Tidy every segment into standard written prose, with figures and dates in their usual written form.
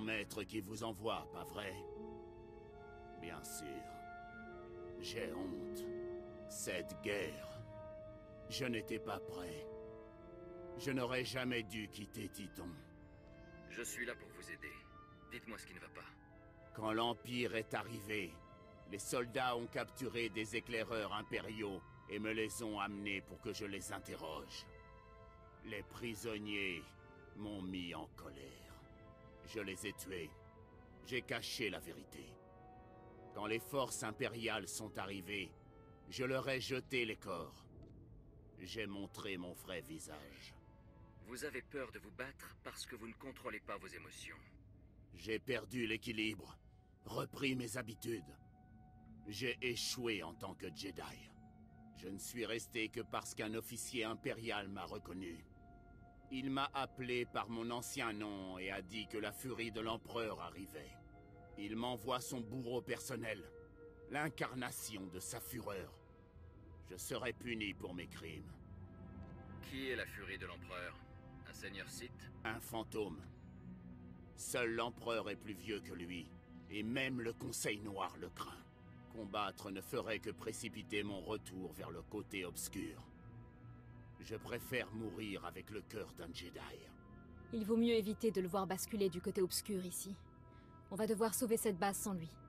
maître qui vous envoie, pas vrai? Bien sûr. J'ai honte. Cette guerre... Je n'étais pas prêt. Je n'aurais jamais dû quitter Titon. Je suis là pour vous aider. Dites-moi ce qui ne va pas. Quand l'Empire est arrivé, les soldats ont capturé des éclaireurs impériaux et me les ont amenés pour que je les interroge. Les prisonniers m'ont mis en colère. Je les ai tués. J'ai caché la vérité. Quand les forces impériales sont arrivées, je leur ai jeté les corps. J'ai montré mon vrai visage. Vous avez peur de vous battre parce que vous ne contrôlez pas vos émotions. J'ai perdu l'équilibre, repris mes habitudes. J'ai échoué en tant que Jedi. Je ne suis resté que parce qu'un officier impérial m'a reconnu. Il m'a appelé par mon ancien nom et a dit que la furie de l'Empereur arrivait. Il m'envoie son bourreau personnel, l'incarnation de sa fureur. Je serai puni pour mes crimes. Qui est la furie de l'Empereur? Un seigneur Sith? Un fantôme. Seul l'Empereur est plus vieux que lui, et même le Conseil Noir le craint. Combattre ne ferait que précipiter mon retour vers le côté obscur. Je préfère mourir avec le cœur d'un Jedi. Il vaut mieux éviter de le voir basculer du côté obscur ici. On va devoir sauver cette base sans lui.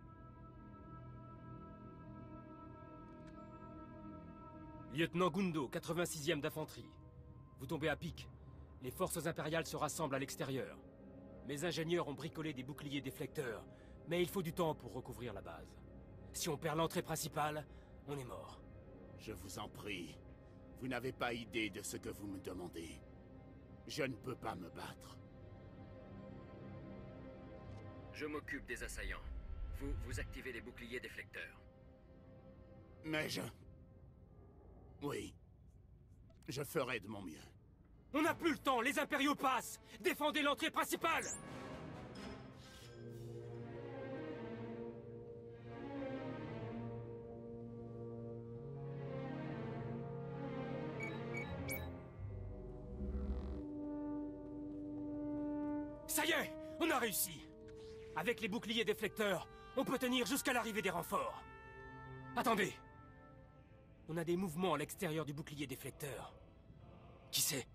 Lieutenant Gundo, 86e d'infanterie. Vous tombez à pic. Les forces impériales se rassemblent à l'extérieur. Mes ingénieurs ont bricolé des boucliers déflecteurs, mais il faut du temps pour recouvrir la base. Si on perd l'entrée principale, on est mort. Je vous en prie, vous n'avez pas idée de ce que vous me demandez. Je ne peux pas me battre. Je m'occupe des assaillants. Vous activez les boucliers déflecteurs. Mais je... Oui. Je ferai de mon mieux. On n'a plus le temps, les impériaux passent! Défendez l'entrée principale! Ça y est, on a réussi! Avec les boucliers déflecteurs, on peut tenir jusqu'à l'arrivée des renforts. Attendez! On a des mouvements à l'extérieur du bouclier déflecteur. Qui c'est?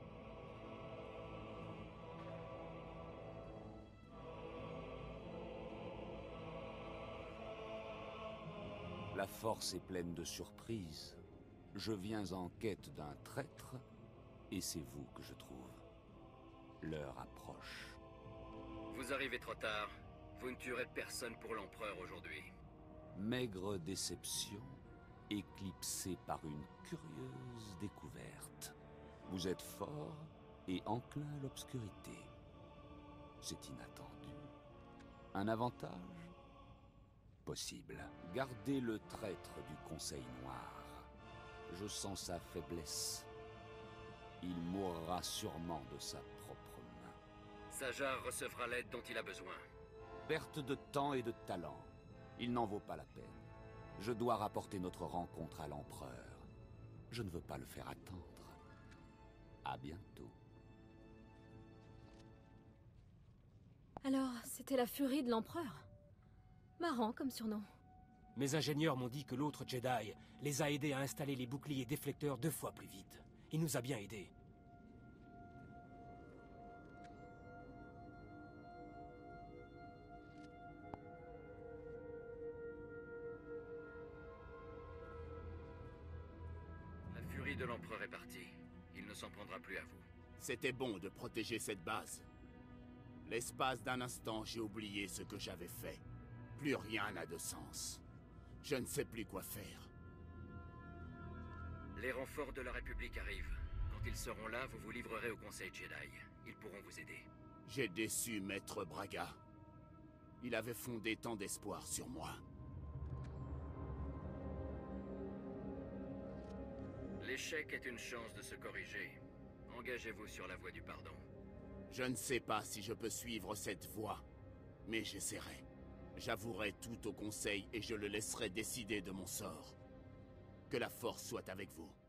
La force est pleine de surprises. Je viens en quête d'un traître, et c'est vous que je trouve. L'heure approche. Vous arrivez trop tard. Vous ne tuerez personne pour l'Empereur aujourd'hui. Maigre déception, éclipsée par une curieuse découverte. Vous êtes fort et enclin à l'obscurité. C'est inattendu. Un avantage? Possible. Gardez le traître du Conseil Noir. Je sens sa faiblesse. Il mourra sûrement de sa propre main. Sajar recevra l'aide dont il a besoin. Perte de temps et de talent. Il n'en vaut pas la peine. Je dois rapporter notre rencontre à l'Empereur. Je ne veux pas le faire attendre. À bientôt. Alors, c'était la furie de l'Empereur? Marrant comme surnom. Mes ingénieurs m'ont dit que l'autre Jedi les a aidés à installer les boucliers déflecteurs 2 fois plus vite. Il nous a bien aidés. La furie de l'Empereur est partie. Il ne s'en prendra plus à vous. C'était bon de protéger cette base. L'espace d'un instant, j'ai oublié ce que j'avais fait. Plus rien n'a de sens. Je ne sais plus quoi faire. Les renforts de la République arrivent. Quand ils seront là, vous vous livrerez au Conseil Jedi. Ils pourront vous aider. J'ai déçu Maître Braga. Il avait fondé tant d'espoir sur moi. L'échec est une chance de se corriger. Engagez-vous sur la voie du pardon. Je ne sais pas si je peux suivre cette voie, mais j'essaierai. J'avouerai tout au Conseil et je le laisserai décider de mon sort. Que la Force soit avec vous.